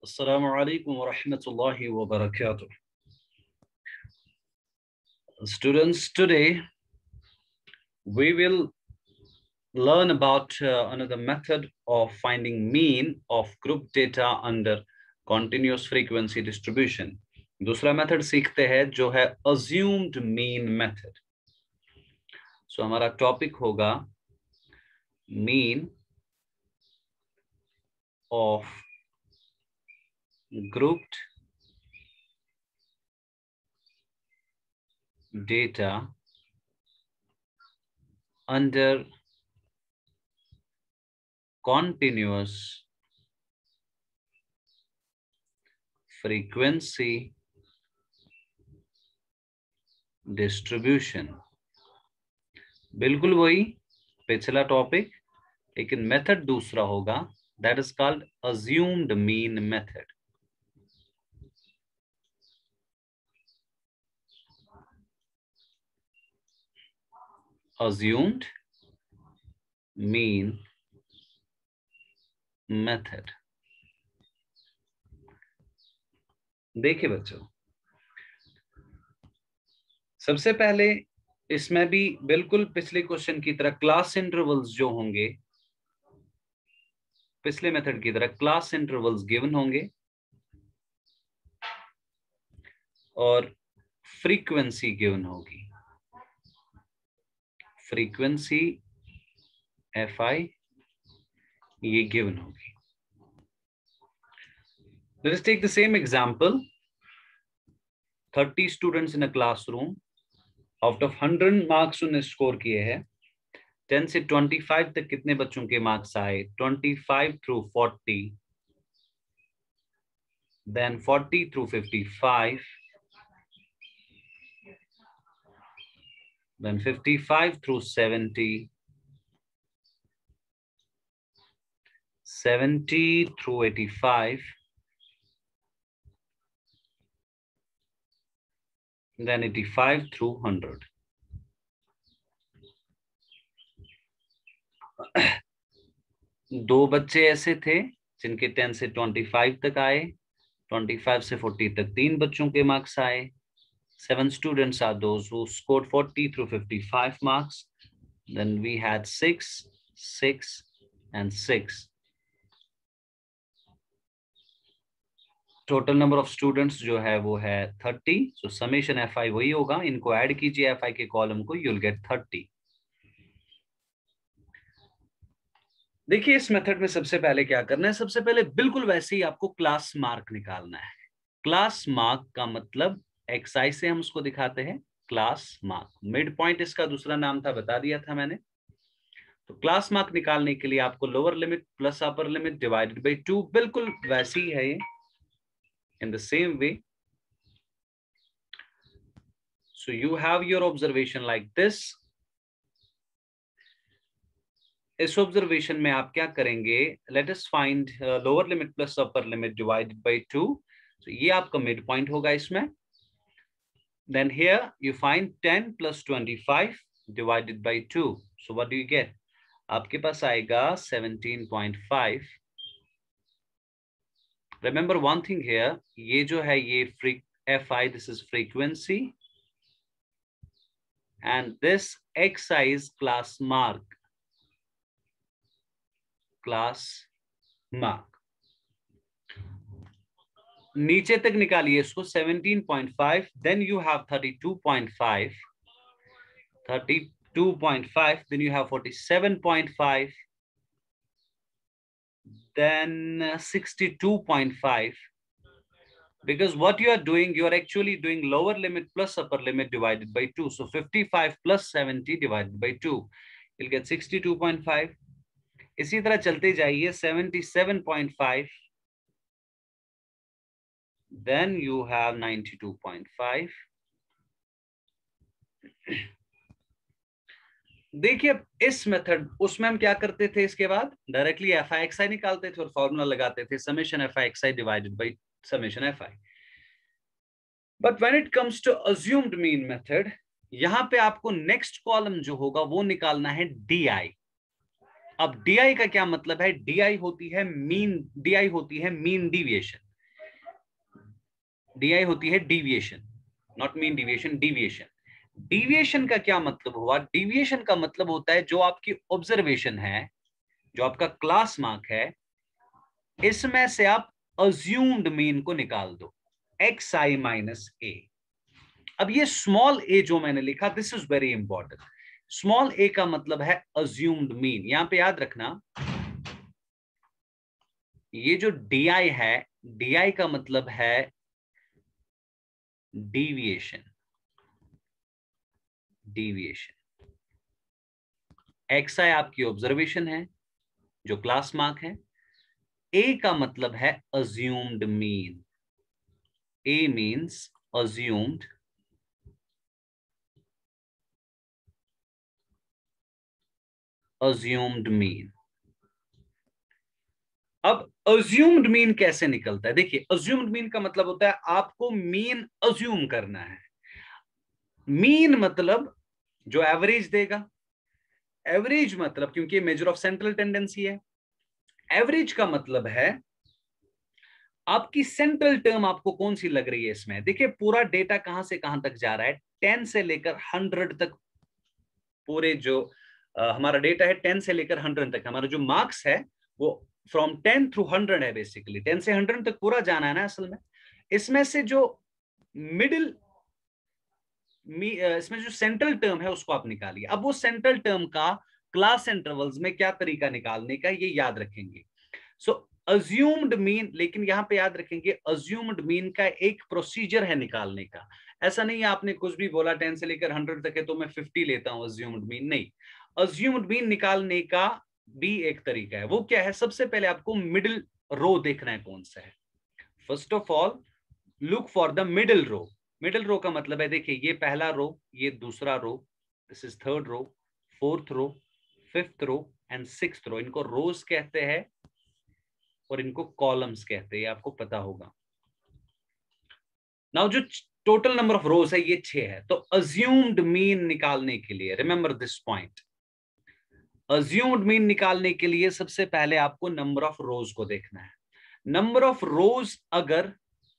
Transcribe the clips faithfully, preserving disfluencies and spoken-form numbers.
Assalamu alaikum wa rahmatullahi wa barakatuh. Students, today we will learn about uh, another method of finding mean of group data under continuous frequency distribution. दूसरा method सीखते हैं जो है assumed mean method. So हमारा topic होगा mean of grouped data under continuous frequency distribution. बिल्कुल वही पिछला टॉपिक, लेकिन मेथड दूसरा होगा. That is called assumed mean method. Assumed mean method. देखिए बच्चों, सबसे पहले इसमें भी बिल्कुल पिछले क्वेश्चन की तरह क्लास इंटरवल्स जो होंगे, पिछले मेथड की तरह क्लास इंटरवल्स गिवन होंगे और फ्रीक्वेंसी गिवन होगी. फ्रीक्वेंसी एफ आई ये गिवन होगी. Let us take the same example. thirty students in a classroom. Out of one hundred marks उन्हें स्कोर किए हैं. ten से twenty-five तक कितने बच्चों के मार्क्स आए? twenty-five through forty. Then forty through fifty-five. Then fifty-five through seventy. seventy through eighty-five. Then eighty-five through one hundred. दो बच्चे ऐसे थे जिनके ten से twenty-five तक आए, twenty-five से forty तक तीन बच्चों के मार्क्स आए. Seven students are those who scored forty through fifty-five marks. Then we had six, six, and six. Total number of students जो है वो है thirty. So summation F I वही होगा. इनको ऐड कीजिए एफ आई के कॉलम को, यू विल गेट thirty. देखिए इस मेथड में सबसे पहले क्या करना है, सबसे पहले बिल्कुल वैसे ही आपको क्लास मार्क निकालना है. क्लास मार्क का मतलब एक्सआई से हम उसको दिखाते हैं क्लास मार्क. मिड पॉइंट इसका दूसरा नाम था, बता दिया था मैंने. तो क्लास मार्क निकालने के लिए आपको lower limit plus upper limit divided by two, बिल्कुल वैसी है ये. In the same way, so you have your observation like this. इस observation में आप क्या करेंगे? Let us find uh, lower limit plus upper limit divided by two. So ये आपका mid point होगा इसमें. Then here you find ten plus twenty-five divided by two. So what do you get? आपके पास आएगा seventeen point five. Remember one thing here, ये जो है ये free F I, this is frequency, and this X I is class mark. Class mark. नीचे तक निकालिए इसको seventeen point five, then you have thirty-two point five, thirty-two point five, then you have forty-seven point five. Then sixty-two point five, because what you are doing, you are actually doing lower limit plus upper limit divided by two. So fifty-five plus seventy divided by two, you'll get sixty-two point five. इसी तरह चलते जाइए seventy-seven point five, then you have ninety-two point five. देखिए इस method, उसमें हम क्या करते थे, इसके बाद directly F I X I निकालते थे और फॉर्मूला लगाते थे summation F I X I divided by summation F I. But when it comes to assumed mean method, यहां पे आपको नेक्स्ट कॉलम जो होगा वो निकालना है डी आई. अब डी आई का क्या मतलब है? डी आई होती है मीन, डी आई होती है मीन डिविएशन. डी आई होती है deviation, not mean deviation, deviation. Deviation का क्या मतलब हुआ? डीविएशन का मतलब होता है जो आपकी ऑब्जर्वेशन है, जो आपका क्लास मार्क है, इसमें से आप अज्यूम्ड मीन को निकाल दो, एक्स आई माइनस ए। अब ये स्मॉल ए जो मैंने लिखा, this is very important. Small A का मतलब है अज्यूम्ड मीन। यहां पे याद रखना, ये जो डी आई है, डी आई का मतलब है डीविएशन, डीविएशन। एक्स आई आपकी ऑब्जर्वेशन है, जो क्लास मार्क है। ए का मतलब है assumed mean, A means assumed, assumed mean. अब अज्यूम्ड मीन कैसे निकलता है? देखिए, अज्यूम्ड मीन का मतलब होता है आपको मीन अज्यूम करना है। मीन मतलब जो एवरेज देगा, एवरेज मतलब, क्योंकि मेजर ऑफ सेंट्रल टेंडेंसी है, एवरेज का मतलब है आपकी सेंट्रल टर्म आपको कौन सी लग रही है इसमें। देखिए, पूरा डेटा कहां से कहां तक जा रहा है, टेन से लेकर हंड्रेड तक। पूरे जो आ, हमारा डेटा है टेन से लेकर हंड्रेड तक, हमारा जो मार्क्स है वो फ्रॉम टेन थ्रू हंड्रेड है। बेसिकली टेन से हंड्रेड तक पूरा जाना है ना असल में। इसमें से जो मिडिल, इसमें जो सेंट्रल टर्म है उसको आप निकालिए। अब वो सेंट्रल टर्म का क्लास इंटरवल्स में क्या तरीका निकालने का, ये याद रखेंगे। सो अज्यूम्ड मीन, लेकिन यहां पे याद रखेंगे अज्यूम्ड मीन का एक प्रोसीजर है निकालने का। ऐसा नहीं है आपने कुछ भी बोला टेन से लेकर हंड्रेड तक है तो मैं फिफ्टी लेता हूं अज्यूम्ड मीन, नहीं। अज्यूम्ड मीन निकालने का भी एक तरीका है। वो क्या है? सबसे पहले आपको मिडिल रो देखना है कौन सा है। First of all look for the middle row. Middle row का मतलब है, देखिए ये पहला रो, ये दूसरा row, this is third row, fourth row, fifth row and sixth row. इनको रोज कहते हैं और इनको कॉलम्स कहते हैं, आपको पता होगा। नाउ जो टोटल नंबर ऑफ रोज है ये छह है। तो अज्यूम्ड मीन निकालने के लिए, remember this point, assumed mean निकालने के लिए सबसे पहले आपको नंबर ऑफ रोज को देखना है। नंबर ऑफ रोज अगर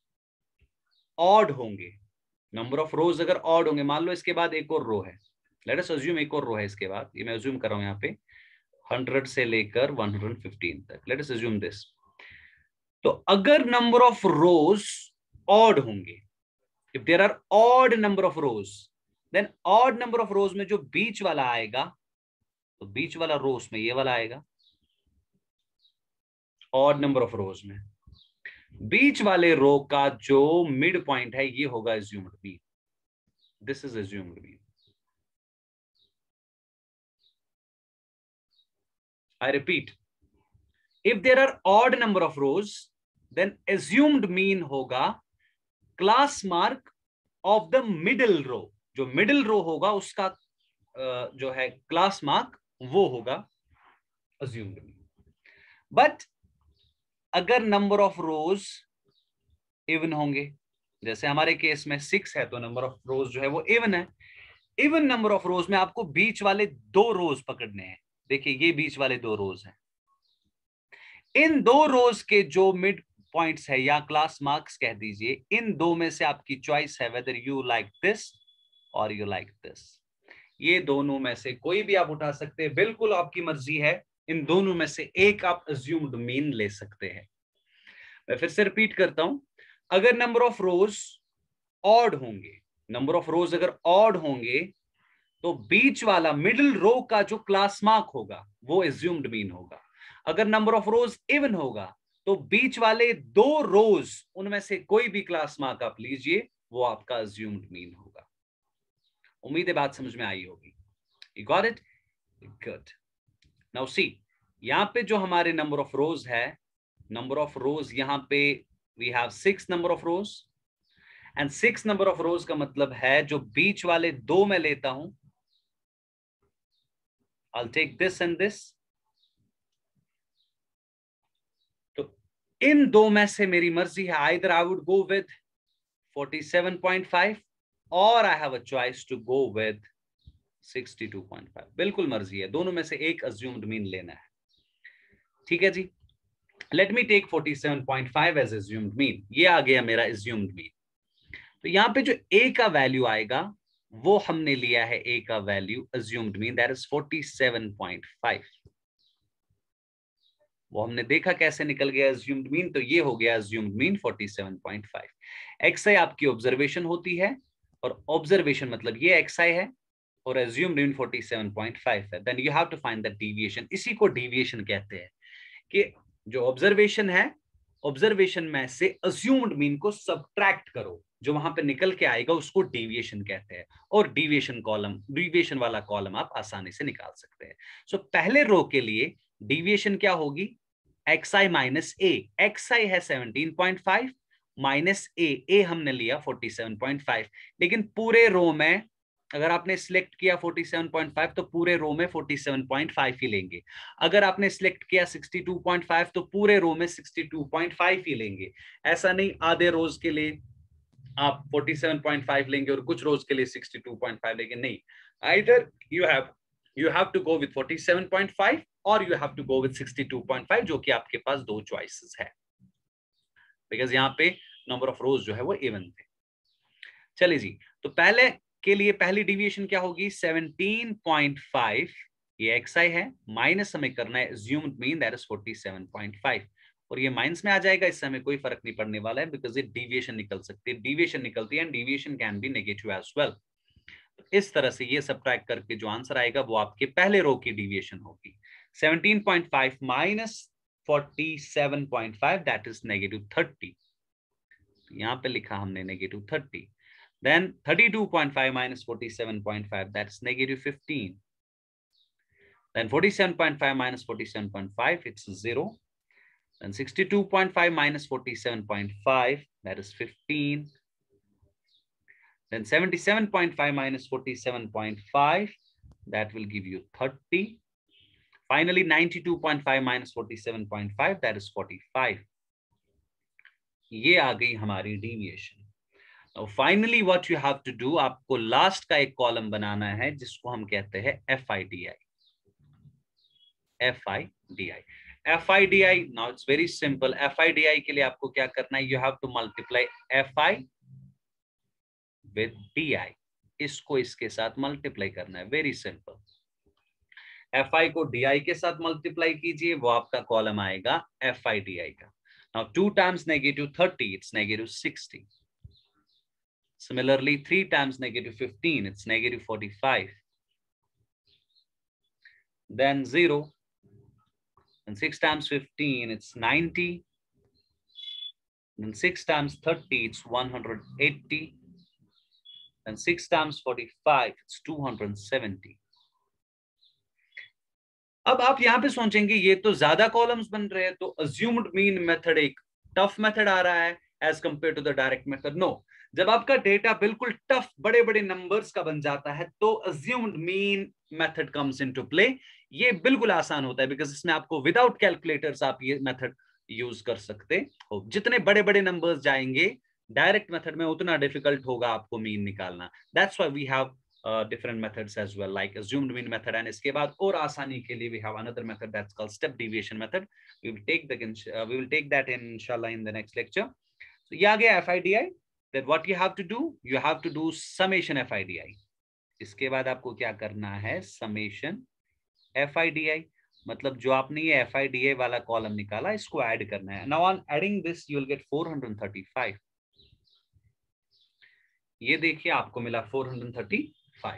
ऑड होंगे, नंबर ऑफ रोज अगर ऑड होंगे, मान लो इसके बाद एक और रो है, लेट अस अज्यूम एक और रो है इसके बाद, ये मैं अज्यूम कर रहा हूं यहाँ पे हंड्रेड से लेकर वन हंड्रेड फिफ्टीन तक, लेट अस अज्यूम दिस। तो अगर नंबर ऑफ रोज ऑड होंगे, if there are odd number of rows, then odd number of rows में जो बीच वाला आएगा, तो बीच वाला रोज में ये वाला आएगा। ऑड नंबर ऑफ रोज में बीच वाले रो का जो मिड पॉइंट है ये होगा assumed mean, this is assumed mean. I repeat, if there are odd number of rows, then assumed mean होगा class mark of the middle row. जो मिडिल रो होगा उसका जो है क्लास मार्क वो होगा assumed mean। बट अगर नंबर ऑफ रोज इवन होंगे, जैसे हमारे केस में सिक्स है तो नंबर ऑफ रोज जो है वो इवन है। इवन नंबर ऑफ रोज में आपको बीच वाले दो रोज पकड़ने हैं। देखिए ये बीच वाले दो रोज हैं, इन दो रोज के जो मिड पॉइंट्स है या क्लास मार्क्स कह दीजिए, इन दो में से आपकी चॉइस है वेदर यू लाइक दिस और यू लाइक दिस। ये दोनों में से कोई भी आप उठा सकते हैं, बिल्कुल आपकी मर्जी है। इन दोनों में से एक आप अज्यूम्ड मीन ले सकते हैं। मैं फिर से रिपीट करता हूं, अगर नंबर ऑफ रोज ऑड होंगे, नंबर ऑफ रोज अगर ऑड होंगे तो बीच वाला मिडिल रो का जो क्लास मार्क होगा वो अज्यूम्ड मीन होगा। अगर नंबर ऑफ रोज इवन होगा तो बीच वाले दो रोज उनमें से कोई भी क्लास मार्क आप लीजिए, वो आपका अज्यूम्ड मीन होगा। उम्मीद है बात समझ में आई होगी। You got it? Good. Now see, यहां पे जो हमारे नंबर ऑफ रोज है, नंबर ऑफ रोज यहां पे we have six number of rows and six number of rows का मतलब है जो बीच वाले दो में लेता हूं, I'll take this and this। तो इन दो में से मेरी मर्जी है, either I would go with forty-seven point five or I have a choice to go with sixty-two point five। बिल्कुल मर्जी है, दोनों में से एक assumed mean लेना है। ठीक है जी, let me take forty-seven point five as assumed mean। ये आ गया मेरा assumed mean। तो यहाँ पे जो a का वैल्यू आएगा वो हमने लिया है a का value assumed mean that is forty seven point five. वो हमने देखा कैसे निकल गया अज्यूम्ड मीन, तो ये हो गया assumed mean forty seven point five. xi आपकी ऑब्जर्वेशन होती है और ऑब्जर्वेशन मतलब ये xi है और assumed mean forty seven point five है। Then you have to find the deviation. इसी को डेविएशन कहते हैं कि जो ऑब्जर्वेशन है, ऑब्जर्वेशन में से अज्यूम्ड मीन को सब्ट्रैक्ट करो, जो वहां पे निकल के आएगा उसको डेविएशन कहते हैं। और डेविएशन कॉलम, डेविएशन वाला कॉलम आप आसानी से निकाल सकते हैं। सो so, पहले रो के लिए डेविएशन क्या होगी, xi माइनस ए। xi है seventeen point five minus A, A हमने लिया फोर्टी सेवन पॉइंट फाइव। लेकिन पूरे रो में अगर आपने सिलेक्ट किया फोर्टी सेवन पॉइंट फाइव तो पूरे रो में फोर्टी सेवन पॉइंट फाइव ही लेंगे। अगर आपने सिलेक्ट किया सिक्सटी टू पॉइंट फाइव तो पूरे रो में सिक्सटी टू पॉइंट फाइव ही लेंगे। ऐसा नहीं आधे रोज के लिए आप फोर्टी सेवन पॉइंट फाइव लेंगे और कुछ रोज के लिए सिक्सटी टू पॉइंट फाइव लेंगे, नहीं। Either you have you have to go with forty seven point five और you have to go with sixty two point five, जो कि आपके पास दो चॉइसेस है, बिकॉज यहाँ पे नंबर ऑफ रोज जो है वो इवन थे। चलिए जी, तो पहले के लिए पहली डिविएशन क्या होगी, सेवनटीन पॉइंट फाइव, ये xi है, माइनस हमें करना है assumed mean that is forty seven point five, और ये माइनस में आ जाएगा, इससे हमें कोई फर्क नहीं पड़ने वाला है बिकॉज ये डिविएशन निकल सकती है, डिविएशन निकलती है and deviation can be negative as well. इस तरह से ये सब्ट्रैक्ट करके जो आंसर आएगा वो आपके पहले रो की डिविएशन होगी। Seventeen point five minus forty seven point five that is negative thirty, यहाँ पे लिखा हमने negative thirty. Then thirty-two point five minus forty-seven point five, that's negative fifteen. Then forty-seven point five minus forty-seven point five, it's zero. Then sixty-two point five minus forty-seven point five, that is fifteen. Then seventy-seven point five minus forty-seven point five, that will give you thirty. Finally, ninety-two point five minus forty-seven point five, that is forty-five. ये आ गई हमारी deviation. Finally what you have to do, आपको last का एक column बनाना है जिसको हम कहते हैं F I D I. F I D I F I D I now it's very simple. F I D I के लिए आपको क्या करना है, you have to multiply F I with D I, इसको इसके साथ मल्टीप्लाई करना है, वेरी सिंपल। एफ आई को डी आई के साथ मल्टीप्लाई कीजिए, वो आपका कॉलम आएगा एफ आई डी आई का। Now two times negative thirty, it's negative sixty. Similarly, three times negative fifteen, it's negative forty-five. Then zero. And six times fifteen, it's ninety. Then six times thirty, it's one hundred eighty. And six times forty-five, it's two hundred seventy. अब आप यहां पे सोचेंगे ये तो ज्यादा columns बन रहे हैं, तो assumed mean मेथड एक टफ मेथड आ रहा है as compared to the direct method. No, जब आपका डेटा बिल्कुल टफ बड़े बड़े नंबर्स का बन जाता है तो assumed mean method comes into play. ये बिल्कुल आसान होता है बिकॉज इसमें आपको विदाउट कैलकुलेटर्स आप ये मेथड यूज कर सकते हो। जितने बड़े बड़े नंबर्स जाएंगे डायरेक्ट मेथड में उतना डिफिकल्ट होगा आपको मीन निकालना। That's why we have different methods as well, like assumed mean method, and इसके बाद और आसानी के लिए we have another method that's called step deviation method. We will take the uh, we will take that in inshallah in the next lecture. So ये आ गया F I D I. Then what you have to do, you have to do summation F I D I. इसके बाद आपको क्या करना है, summation F I D I, मतलब जो आपने ये F I D I वाला कॉलम निकाला इसको ऐड करना है। Now on adding this you will get four hundred thirty-five. ये देखिए आपको मिला four hundred thirty-five.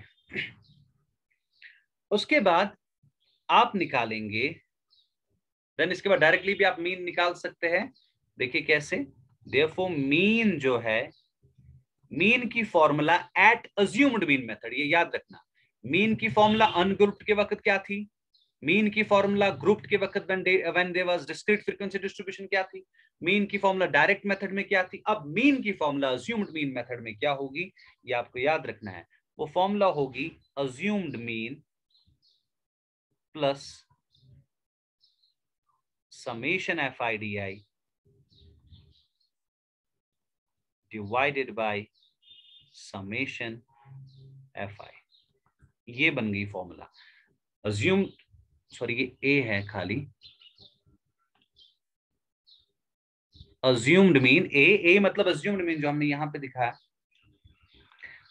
उसके बाद आप निकालेंगे, देन इसके बाद डायरेक्टली भी आप मीन निकाल सकते हैं। देखिए कैसे, देयरफॉर मीन जो है, मीन की formula at assumed mean method, ये याद रखना। मीन की फॉर्मूला अनग्रुप्ड के वक्त क्या थी, मीन की फॉर्मूला ग्रुप्ड के वक्त when there was discrete frequency distribution क्या थी, मीन की फॉर्मूला डायरेक्ट मेथड में क्या थी, अब मीन की फॉर्मूला अज्यूम्ड मीन मेथड में क्या होगी, ये आपको याद रखना है। वो फॉर्मूला होगी assumed mean plus summation F I D I divided by summation F I. ये बन गई फॉर्मूला। assumed, सॉरी ये A है खाली, assumed mean A, A मतलब assumed mean जो हमने यहां पे दिखाया,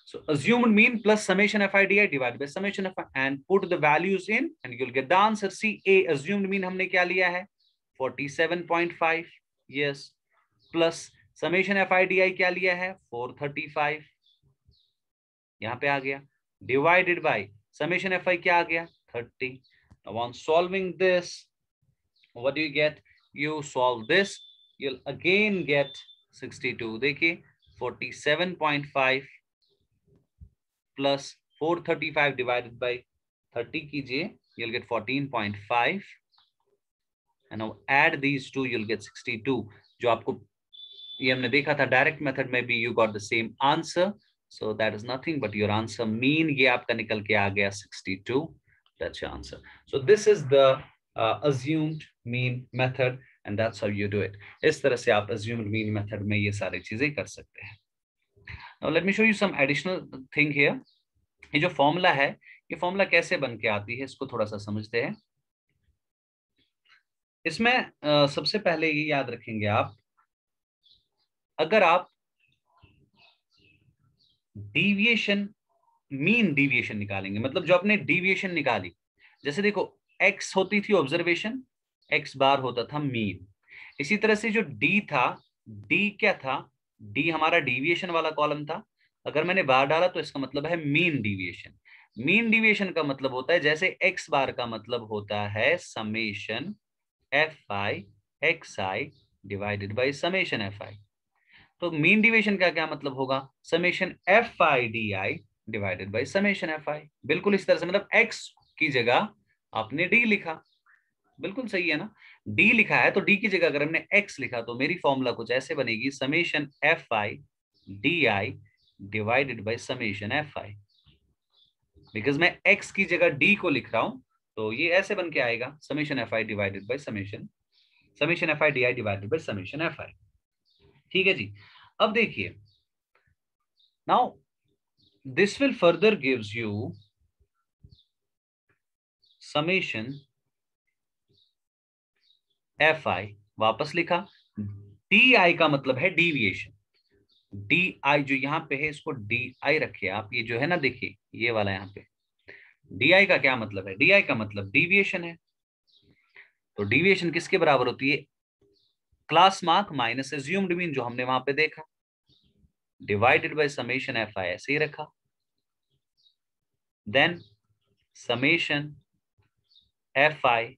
So assumed mean plus summation fi di divided by summation fi and put the values in and you'll get the answer. See, a assumed mean हमने क्या लिया है forty-seven point five, yes, plus summation fi di क्या लिया है four thirty-five, यहाँ पे आ गया, divided by summation fi क्या आ गया thirty. Now on solving this, what do you get? You solve this, you'll again get sixty-two. देखिए forty-seven point five plus four thirty-five divided by thirty कीजिए, you'll get fourteen point five and now add these two, you'll get sixty-two. जो आपको ये हमने देखा था direct method में भी, you got the same answer, so that is nothing but your answer. mean ये आपका निकल के आ गया sixty-two. That's your answer. So this is the uh, assumed mean method and that's how you do it. इस तरह से आप assumed mean method में ये सारी चीजें कर सकते हैं. Now let me show you some additional thing here. ये जो फॉर्मूला है, ये फॉर्मूला कैसे बन के आती है, इसको थोड़ा सा समझते हैं. इसमें uh, सबसे पहले ये याद रखेंगे आप, अगर आप डिविएशन, मीन डिविएशन निकालेंगे, मतलब जो आपने डिविएशन निकाली, जैसे देखो x होती थी ऑब्जर्वेशन, x बार होता था मीन. इसी तरह से जो d था, d क्या था, d हमारा डिविएशन वाला कॉलम था. अगर मैंने बार डाला तो इसका मतलब है मीन डिविएशन. मीन डिविएशन का मतलब होता है, जैसे x बार का मतलब होता है summation F I X I divided by summation F I. तो मीन डिविएशन का क्या मतलब होगा, summation F I D I divided by summation F I. बिल्कुल इस तरह से, मतलब x की जगह आपने d लिखा, बिल्कुल सही है ना. d लिखा है तो d की जगह अगर हमने x लिखा तो मेरी फॉर्मूला कुछ ऐसे बनेगी, summation F I D I divided by summation F I. Because मैं x की जगह d को लिख रहा हूं तो ये ऐसे बन के आएगा, summation F I divided by summation summation F I D I divided by summation F I. ठीक है जी. अब देखिए, now this will further gives you summation F I, वापस लिखा, डी आई का मतलब है डिविएशन. डी आई जो यहाँ पे है, इसको डी आई रखिए आप, ये जो है ना, देखिए ये वाला यहाँ पे डी आई का क्या मतलब है, डी आई का मतलब डिविएशन है. तो डिविएशन किसके बराबर होती है, class mark minus assumed mean जो हमने वहां पे देखा, divided by summation F I, ऐसे ही रखा. Then summation F I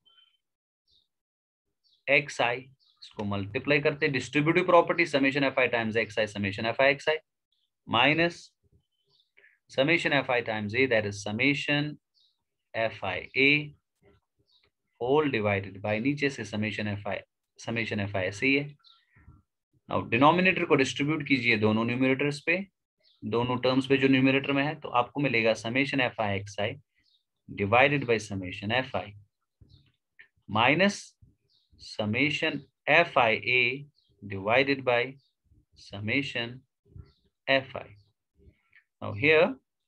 X I, इसको मल्टीप्लाई करते, distributive property, summation F I times X I summation F I X I minus summation F I times A, that is summation F I A whole divided by नीचे से summation F I summation F I ऐसे ही है. अब denominator को distribute कीजिए दोनों numerators पे, दोनों टर्म्स पे जो न्यूमरेटर में है, तो आपको मिलेगा summation F I X I divided by summation F I minus summation fi a divided by summation fi. Now here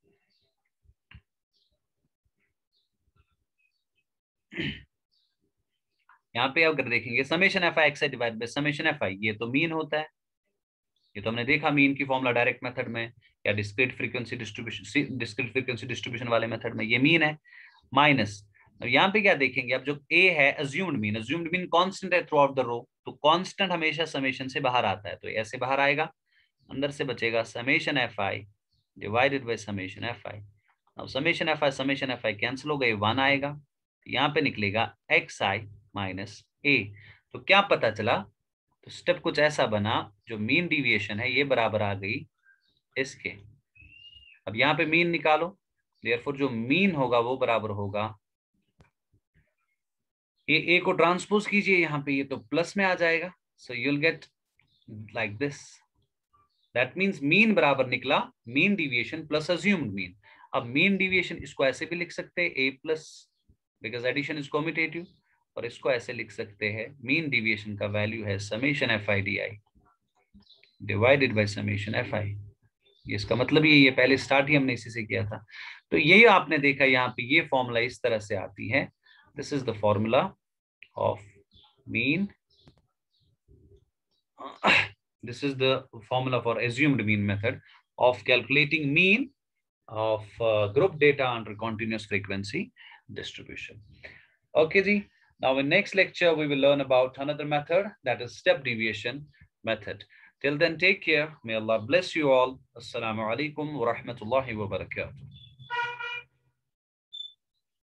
यहाँ पे अगर देखेंगे summation F I X I divide by summation F I, ये तो मीन होता है, ये तो हमने देखा मीन की फॉर्मूला डायरेक्ट मेथड में या discrete frequency distribution discrete frequency distribution वाले मेथड में, ये मीन है. माइनस अब यहाँ पे क्या देखेंगे, अब जो a है assumed mean, assumed mean constant है थ्रू आउट द रो, तो कांस्टेंट हमेशा समेशन से बाहर आता है, तो ऐसे बाहर आएगा, अंदर से बचेगा summation F I divided by summation F I. अब summation F I summation F I cancel हो गए, वन आएगा, यहाँ पे निकलेगा एक्स आई माइनस ए. तो क्या पता चला, तो स्टेप कुछ ऐसा बना, जो मीन डिविएशन है ये बराबर आ गई इसके. अब यहाँ पे मीन निकालो, देयरफॉर जो मीन होगा वो बराबर होगा, ये ए को ट्रांसपोज कीजिए यहाँ पे, ये तो प्लस में आ जाएगा, so you will get like this. That means mean बराबर निकला mean deviation plus assumed mean. अब मीन डिविएशन इसको ऐसे भी लिख सकते हैं A plus, because addition is commutative, और इसको ऐसे लिख सकते हैं, मीन डिविएशन का वैल्यू है summation F I D I divided by summation F I. इसका मतलब ये ये पहले स्टार्ट ही हमने इसी से किया था. तो यही आपने देखा यहाँ पे, ये फॉर्मूला इस तरह से आती है. This is the formula of mean. This is the formula for assumed mean method of calculating mean of uh, group data under continuous frequency distribution. Okay, ji. Now in next lecture, we will learn about another method, that is step deviation method. Till then, take care. May Allah bless you all. Assalamu alaikum wa rahmatullahi wa barakatuh.